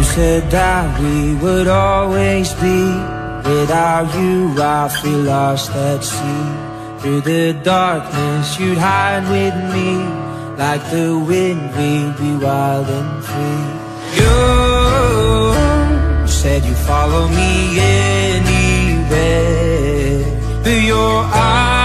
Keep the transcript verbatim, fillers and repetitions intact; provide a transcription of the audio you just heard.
said that we would always be. Without you I feel lost at sea. Through the darkness you'd hide with me. Like the wind we'd be wild and free. You said you'd follow me anywhere, but your eyes